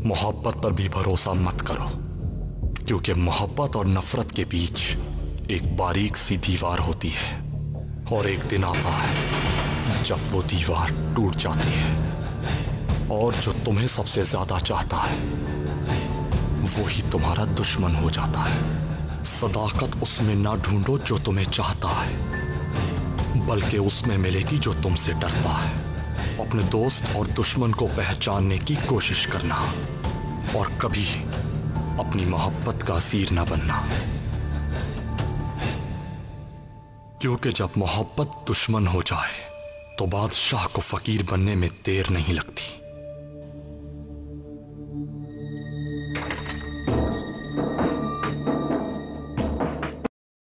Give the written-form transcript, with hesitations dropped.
मोहब्बत पर भी भरोसा मत करो, क्योंकि मोहब्बत और नफरत के बीच एक बारीक सी दीवार होती है और एक दिन आता है जब वो दीवार टूट जाती है और जो तुम्हें सबसे ज्यादा चाहता है वो ही तुम्हारा दुश्मन हो जाता है। सदाकत उसमें ना ढूंढो जो तुम्हें चाहता है, बल्कि उसमें मिलेगी जो तुमसे डरता है। अपने दोस्त और दुश्मन को पहचानने की कोशिश करना और कभी अपनी मोहब्बत का असीर न बनना, क्योंकि जब मोहब्बत दुश्मन हो जाए तो बादशाह को फकीर बनने में देर नहीं लगती।